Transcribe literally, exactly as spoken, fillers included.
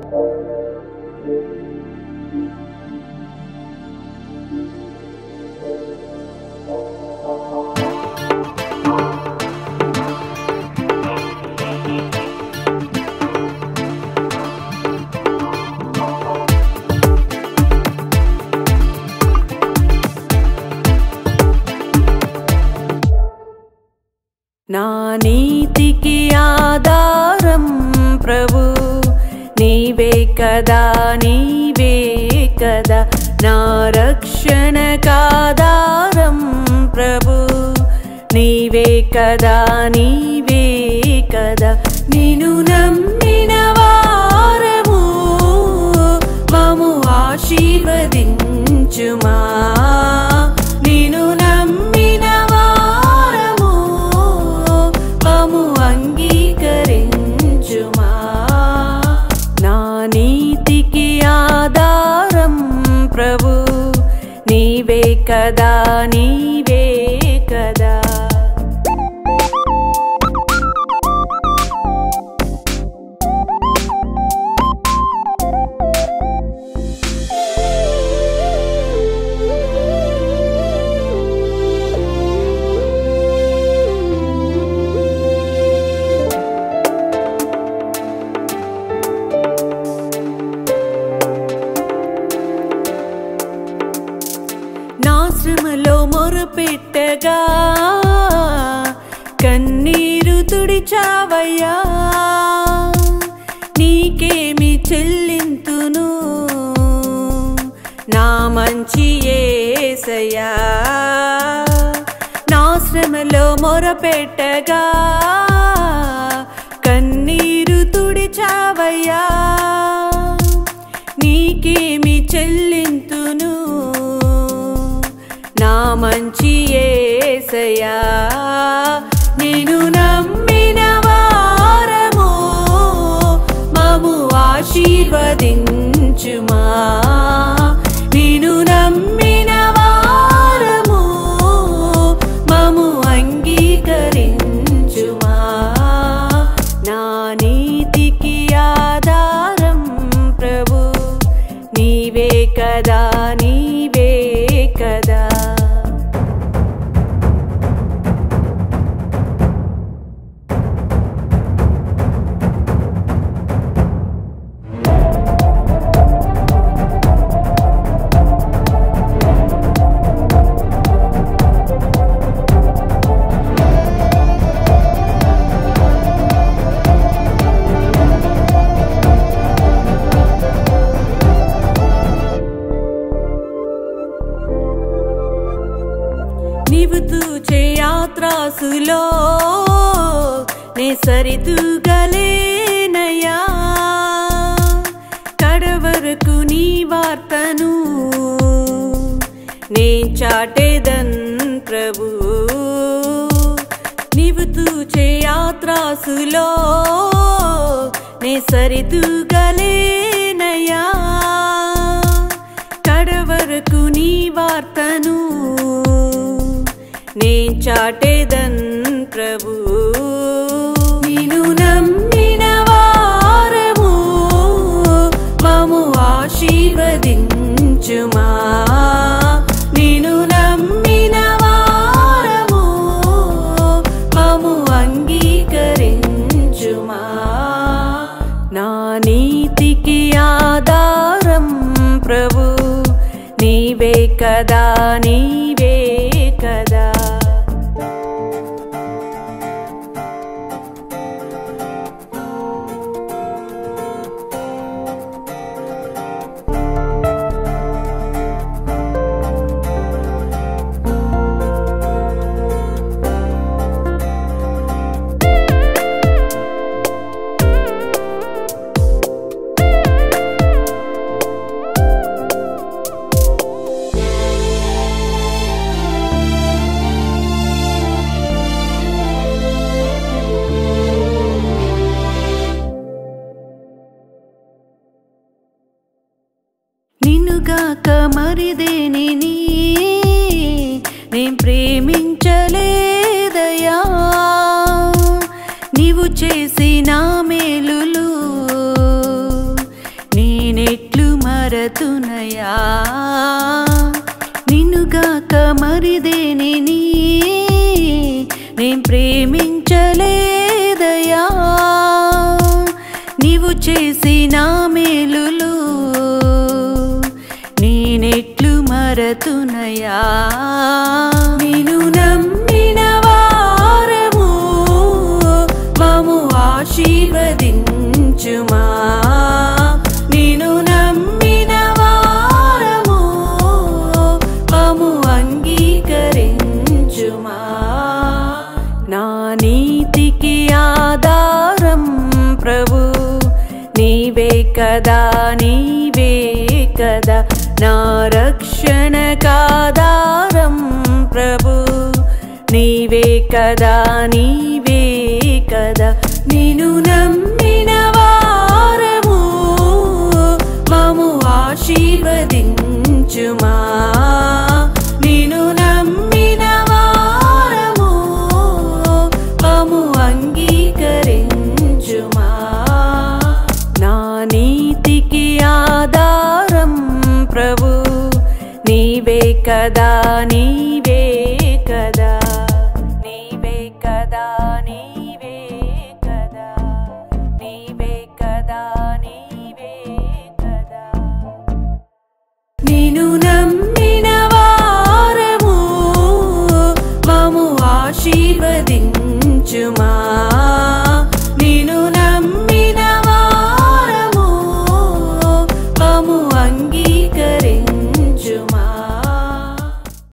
నా నీతికి ఆధారం ప్రభు నీవే కదా నీవే కదా నా రక్షణకాధారం ప్రభు నీవే కదా నీవే కదా నిన్ను నమ్మిన వారము మమ్ము ఆశీర్వదించుమా నిన్ను నమ్మిన వారము మమ్ము అంగీకరించుమా నా నీతికి ఆధారం ప్రభు నీవే కదా నీవే కదా శ్రమలో మొరపెట్టగా కన్నీరు తుడిచావయ్యా నీకేమి చెల్లింతును నా మంచి యేసయ్యా నా శ్రమలో మొరపెట్టగా కన్నీరు తుడిచావయ్యా నీకేమి చెల్లింతును నా మంచి యేసయ్యా నిన్ను నమ్మిన వారము మమ్ము ఆశీర్వదించుమా నిన్ను నమ్మిన వారము మమ్ము అంగీకరించుమా నా నీతికి ఆధారం ప్రభు నీవే కదా నీవే కదా నీవు తూచే యాత్రాసులో నే సరితూగలేనయ్యా కడవరకు నీ వార్తను నే చాటేదన్ ప్రభు నీవు తూచే యాత్రాసులో నే సరితూగలేనయ్యా కడవరకు నీ వార్తను నే చాటేదన్ ప్రభు నిన్ను నమ్మిన వారము మమ్ము ఆశీర్వదించుమా నిన్ను నమ్మిన వారము మమ్ము అంగీకరించుమా నా నీతికి ఆధారం ప్రభు నీవే కదా నీవే కదా నిన్నుగాక మరిదేనిని నేను ప్రేమించలేదయ్యా నీవు చేసిన మేలులు మరతునయా నిన్నుగాక మరిదేనిని నేను ప్రేమించలేదయా నీవు చేసిన మేలులు నేనెట్లు మరతునయా నిన్ను నమ్మిన వారము మము ఆశీర్వదించుమా నిన్ను నమ్మిన వారము మము అంగీకరించుమా నా నీతికి ఆధారం ప్రభు నీవే కదా నీవే కదా నా రక్షణకాధారం ప్రభు నీవే కదా నీవే కదా నిన్ను నమ్మిన వారము మము ఆశీర్వదించుమా